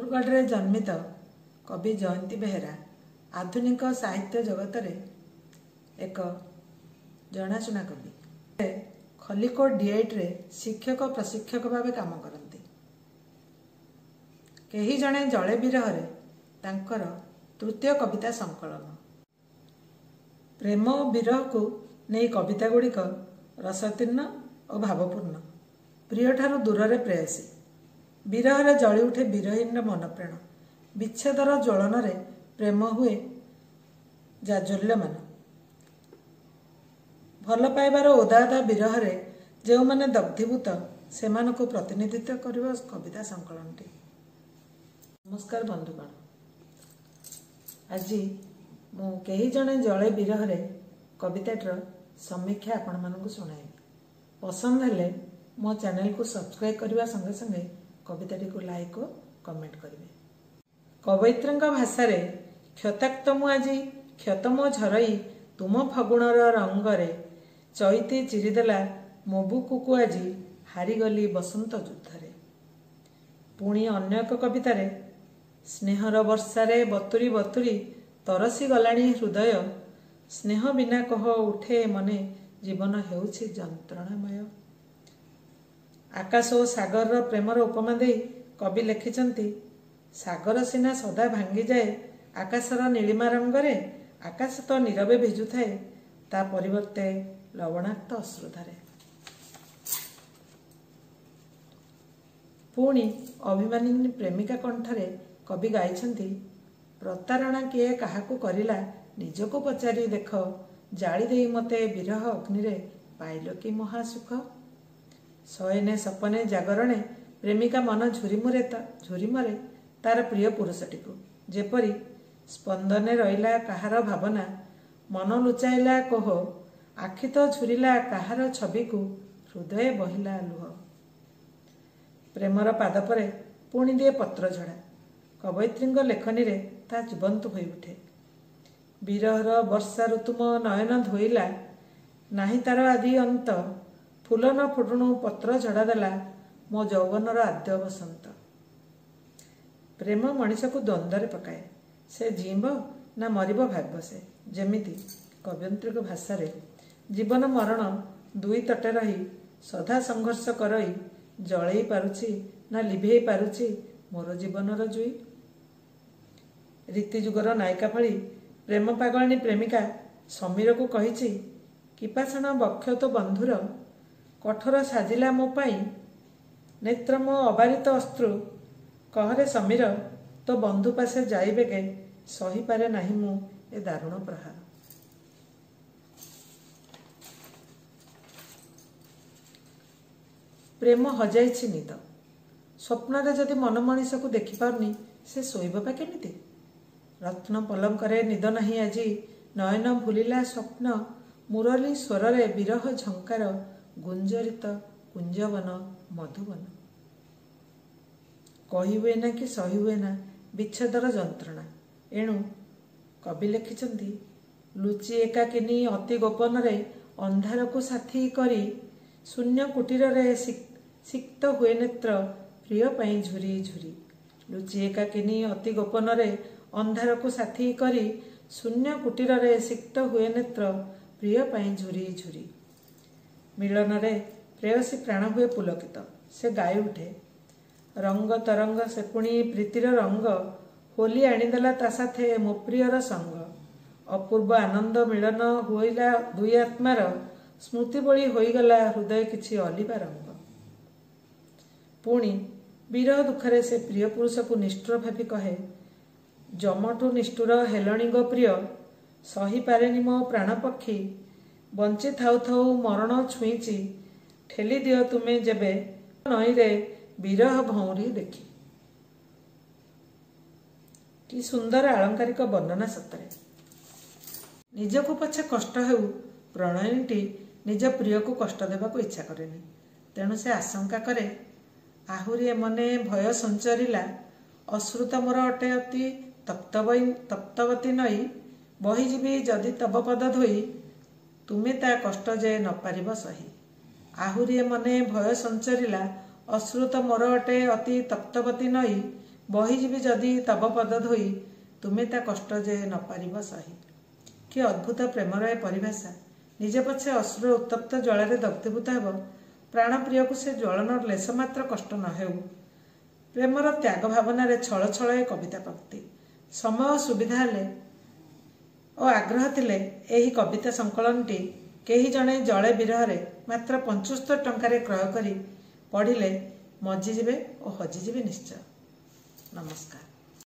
धनकुरगढ़ जन्मित कवि जयंती बेहेरा आधुनिक साहित्य जगत रे एक जनाशुना कवि। खलिकोट डीआईट रे शिक्षक प्रशिक्षक भाव काम करती। केही जणे जले विरह तांकर तृतीय कविता संकलन। प्रेम विरह को नहीं कविता गुड़िक रसतीर्ण और भावपूर्ण। प्रिय ठारू दूर रे प्रेयसी विरह रे जली उठे विरहीन मन प्राण। विच्छेदर ज्वलन रे प्रेम हुए जाज्वल्यमान। भल पाइबार ओदादा विरह रे जो माने दग्धीभूत से प्रतिनिधित्व करिबा कविता संकलनटी। नमस्कार बंधुगण, आज मु कई जने जले विरह रे कविताटर समीक्षा आपण मानकु सुनाई। पसंद हेले मो चैनल को सब्सक्राइब करने संगे संगे कविताटी को लाइक और कमेंट करेंगे। कवयित्री भाषा रे क्षताक्त मु आज क्षत मो झरई तुम फगुणर रंगरे चैती चिरीदेला मो बुकु आज हारीगली बसंत युद्धरे। पुणी अन्य एक कवितारे स्नेहर वर्षारे बतुरी बतुरी तरसी गलाणी हृदय स्नेह बिना कह उठे मने जीवन हेउछि जंत्रणामय। आकाश और सागर प्रेमर उपमा दे कवि लिखिछंती सागर सिना सदा भांगी जाए आकाशर नीलिमा रंगरे आकाश तो नीरवे भिजु थाए ता परिवर्ते लवणाक्त अश्रुधारे। पुणी अभिमानिनी प्रेमिका कंठरे कवि गाइछंती प्रतारणा किए काहाकू करिला निजको पचारि देख जाली देई मते विरह अग्नि रे पाइल कि महासुख। शयने सपने जागरणे प्रेमिका मन झुरीमरे तार प्रिय पुरुषटी को जेपरी स्पंदने रहिला काहार भावना मन लुचाइला कोह आखि तो झुरिला काहार छवि को हृदय बहिला लुह। प्रेमर पाद परे पुणी दिए पत्र झड़ा कवयित्री लेखनी रे ता जीवंत होई उठे। विरहर वर्षा ऋतुम नयन धोइला नाही तार आदि अंत फूल न फुटुणु पत्र झड़ा देला मो यौवनर आद्य बसंत। प्रेम मनीष को द्वंद्व पकाए से जीव ना मरिब भाग्य से जेमिति कवयित्री भाषा रे जीवन मरण दुई तटे रही सदा संघर्ष करई जलई पारुछि ना लिभेई पारुछि मोर जीवनर जुई। रीति जुगर नायिका भली प्रेम पागलनी प्रेमिका समीर को कहिछि किपाषण बक्ष तो बंधुर कठोर साजिला मो पाई नेत्र मो अबारित अश्रु कहरे समीर तो बंधु पासे जाइबे गे सही पारे नाही मु ए दारुण प्रहार। प्रेम हजाइछि निद स्वप्न जदि मन मनीष को देखि पारनी से शोइबा केमिति। रत्न पलंकरे निद नाही आजी नयन भूलिला स्वप्न मुरली स्वर रे विरह झंकार गुंजरित कुंजवन मधुवन। कही हुए ना कि सही हुए ना विच्छेदर जंत्रणा एणु कवि लिखिछंती लुचि एकाकिनी अति गोपन रे अंधार को साथी करी शून्य कुटीर रे सिक्त हुए नेत्र प्रिय पाई झुरी झुरी। लुचि एकाकिनी अति गोपन रे अंधार को साथी करी शून्य कुटीर रे सिक्त हुए नेत्र प्रिय पाई झुरी झुरी। मिलन रे प्रेयसी प्राण हुए पुलकित से गाई उठे रंग तरंग से पुणी प्रीतिर रंग होली आनीदेला ता साथे मो प्रियर संग। अपूर्व आनंद मिलन होइला दुई आत्मार स्मृति बळी होइगला हृदय किछि अलिबा रंग। पुणी विरह दुखरे से प्रिय पुरुष को निष्ठुर भावी कहे जमठू निष्ठुर हेलणी गो प्रिय सही पारेनी मो प्राण पक्षी बंची थाउ थाउ मरण छुईची ठेली दियो तुमे जेबे नई रे विरह भौरी देखी। कि सुंदर आलंकारिक वर्णना सतरे। निजको पछे कष्ट हेउ प्रणयीटी निज प्रिय को कष्ट देवा को इच्छा करेनी तेणु से आशंका करे आहुरी मने भय संचरिला अश्रुत मोर अटे अति तप्तवती नई बहीजीवी जदि तब पद धोई तुमे ता कष्ट जे न पारिब सही। आहुरी मने भय संचरिला अश्रुत मोर अटे अति तप्तवती नई ବହିଯିବି ଯଦି ତବ ପଦ ଧୋଇ, ତୁମେ ତା କଷ୍ଟ ଯେ ନ ପାରିବ ସହି। କି ଅଦ୍ଭୁତ ପ୍ରେମର ଏ ପରିଭାଷା। ନିଜେ ପଛେ ଅଶ୍ରୁର ଉତ୍ତପ୍ତ ଜ୍ୱାଳାରେ ଦଗ୍ଧୀଭୂତ ହେବ, ପ୍ରାଣପ୍ରିୟକୁ ସେ ଜ୍ୱଳନ ଲେଶ ମାତ୍ର କଷ୍ଟ ନ ହେଉ। ପ୍ରେମର ତ୍ୟାଗ ଭାବନାରେ ଛଳ ଛଳ ଏ କବିତା ପକ୍ତି। ସମୟ ଓ ସୁବିଧା ହେଲେ ଓ ଆଗ୍ରହ ଥିଲେ ଏହି କବିତା ସଂକଳନଟି କେହି ଜଣେ ଜଳେ ବିରହରେ ମାତ୍ର 75 ଟଙ୍କାରେ କ୍ରୟ କରି ପଢ଼ିଲେ ମଜିଯିବେ ଓ ହଜିଯିବେ ନିଶ୍ଚୟ। ନମସ୍କାର।